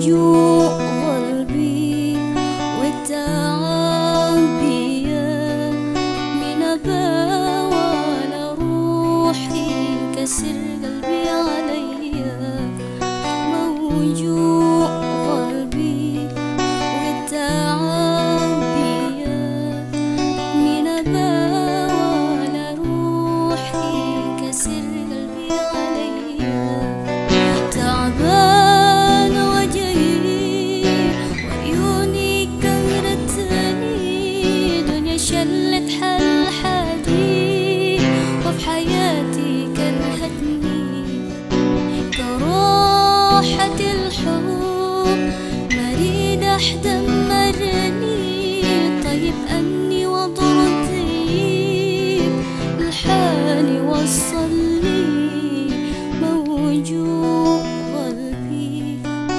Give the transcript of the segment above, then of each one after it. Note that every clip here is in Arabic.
موجوع قلبي والتعبي من أباوى على روحي كسر قلبي عليا موجوع قلبي والتعبي من أباوى على روحي كسر قلبي عليا تعبان وجهي وعيوني كرهتني دنيا شلت حل حدي وفي حياتي كرهتني كراحة الحب مريد أحد مرني طيب أني وضرتي الحاني وصلني موجوع قلبي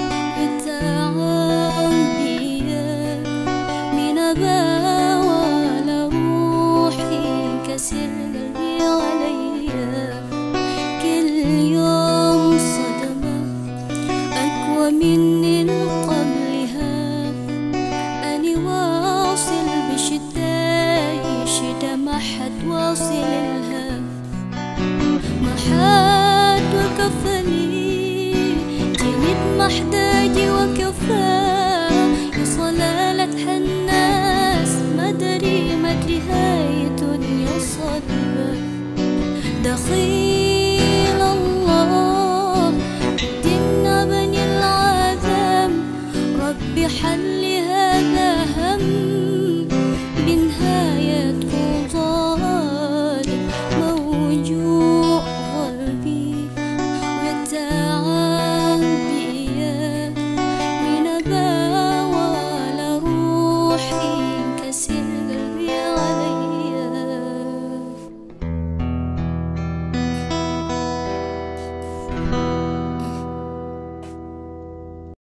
بالتعبي من أباوى على روحي كسر قلبي عليا كل يوم صدمة أقوى مني قبلها أني واصل بشداي شدة ما حد واصل لها ما حد وكفني جنيت محتاجي وكفاه يا صلالة الناس مدري هاي دنيا صدمة دخيل الله دينا بني العذاب ربي حل